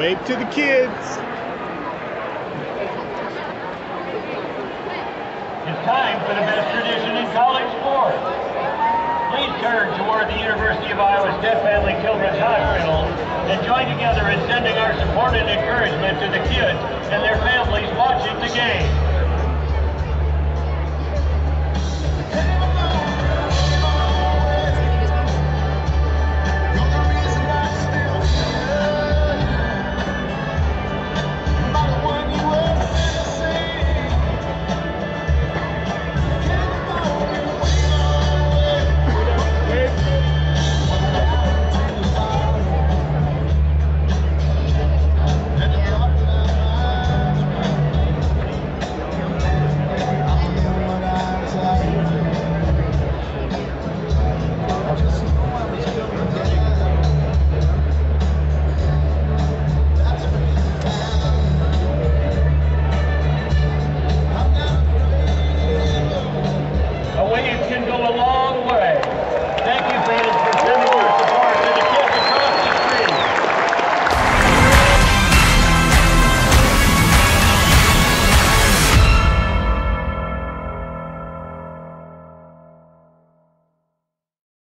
Wave to the kids. It's time for the best tradition in college sports. Please turn toward the University of Iowa Step Family Children's Hospital and join together in sending our support and encouragement to the kids and their families watching the game.